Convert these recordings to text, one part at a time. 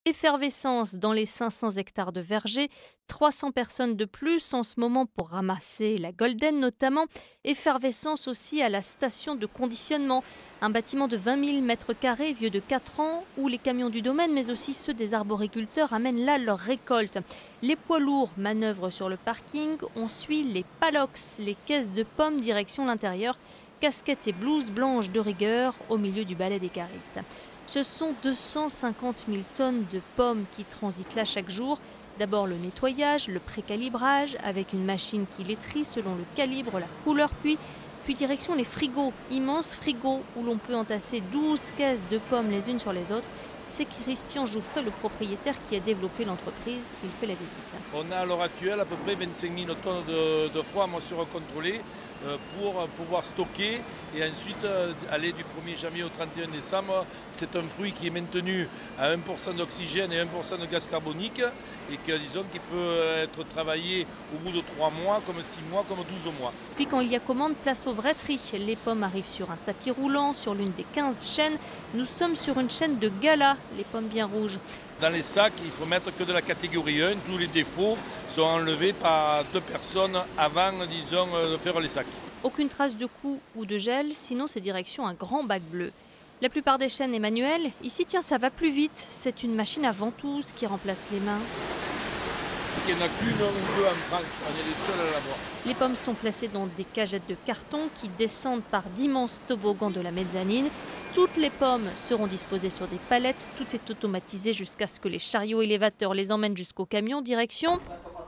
Effervescence dans les 500 hectares de vergers, 300 personnes de plus en ce moment pour ramasser la golden notamment. Effervescence aussi à la station de conditionnement, un bâtiment de 20 000 mètres carrés vieux de 4 ans où les camions du domaine mais aussi ceux des arboriculteurs amènent là leur récolte. Les poids lourds manœuvrent sur le parking, on suit les palox, les caisses de pommes direction l'intérieur, casquettes et blouses blanches de rigueur au milieu du balai des caristes. Ce sont 250 000 tonnes de pommes qui transitent là chaque jour. D'abord le nettoyage, le précalibrage avec une machine qui les trie selon le calibre, la couleur, puis direction les frigos, immenses frigos où l'on peut entasser 12 caisses de pommes les unes sur les autres. C'est Christian Jouffret, le propriétaire, qui a développé l'entreprise. Il fait la visite. On a à l'heure actuelle à peu près 25 000 tonnes de foie à moisissure contrôlée pour pouvoir stocker et ensuite aller du 1er janvier au 31 décembre. C'est un fruit qui est maintenu à 1% d'oxygène et 1% de gaz carbonique et que, disons, qui peut être travaillé au bout de 3 mois, comme 6 mois, comme 12 mois. Puis quand il y a commande, place au vrai tri. Les pommes arrivent sur un tapis roulant, sur l'une des 15 chaînes. Nous sommes sur une chaîne de gala, les pommes bien rouges. Dans les sacs, il faut mettre que de la catégorie 1. Tous les défauts sont enlevés par 2 personnes avant, disons, de faire les sacs. Aucune trace de coups ou de gel, sinon c'est direction un grand bac bleu. La plupart des chaînes est manuelle. Ici, tiens, ça va plus vite. C'est une machine à ventouse qui remplace les mains. Il n'y en a qu'une ou deux en France. On est les seuls à l'avoir. Les pommes sont placées dans des cagettes de carton qui descendent par d'immenses toboggans de la mezzanine. Toutes les pommes seront disposées sur des palettes. Tout est automatisé jusqu'à ce que les chariots élévateurs les emmènent jusqu'au camion. Direction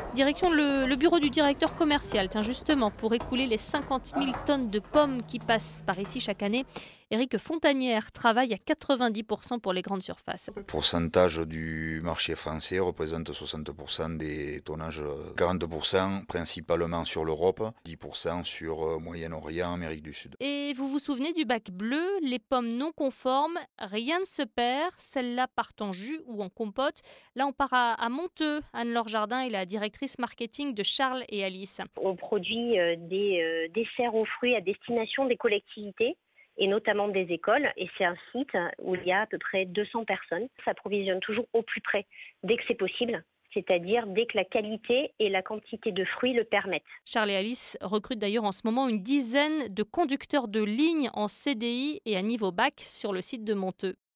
le bureau du directeur commercial, tiens justement, pour écouler les 50 000 tonnes de pommes qui passent par ici chaque année. Éric Fontanière travaille à 90% pour les grandes surfaces. Le pourcentage du marché français représente 60% des tonnages, 40% principalement sur l'Europe, 10% sur Moyen-Orient, Amérique du Sud. Et vous vous souvenez du bac bleu, les pommes non conformes, rien ne se perd, celles-là partent en jus ou en compote. Là on part à Monteux. Anne-Laure Jardin est la directrice marketing de Charles et Alice. On produit des desserts aux fruits à destination des collectivités et notamment des écoles. Et c'est un site où il y a à peu près 200 personnes. Ça s'approvisionne toujours au plus près, dès que c'est possible, c'est-à-dire dès que la qualité et la quantité de fruits le permettent. Charles et Alice recrutent d'ailleurs en ce moment une dizaine de conducteurs de ligne en CDI et à niveau bac sur le site de Monteux.